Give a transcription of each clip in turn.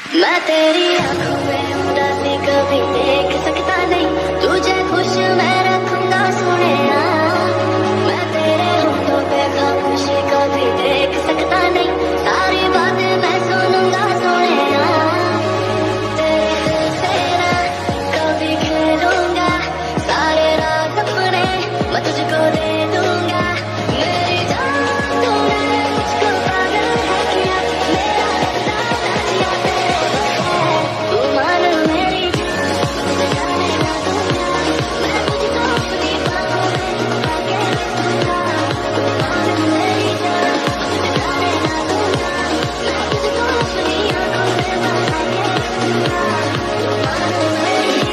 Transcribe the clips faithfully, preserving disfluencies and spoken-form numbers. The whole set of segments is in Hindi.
मैं तेरी आंखों में उदासी कभी देख सकता नहीं, तुझे खुश मैं रखूंगा सोनिया। मैं तेरे होठों पे खामोशी कभी देख सकता नहीं, सारी बातें मैं सुनूंगा सोनिया। तेरे दिल से ना कभी खेलूंगा, सारे राज अपने मैं तुझको दे दूंगा। मेरी जान तूने मुझको पागल है किया, मेरा रास्ता जिया तेरे बगैर। तू मान मेरी जान, तुझे जाने ना दूंगा, मैं तुझको अपनी बाहों में छुपा के रखूंगा। तू मान मेरी जान, तुझे जाने ना दूंगा, मैं तुझको अपनी आंखों में बसा के रखूंगा। तू मान मेरी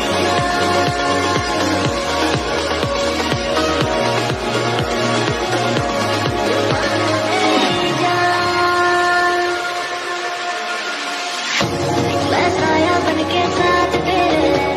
मैं साया बन के साथ तेरे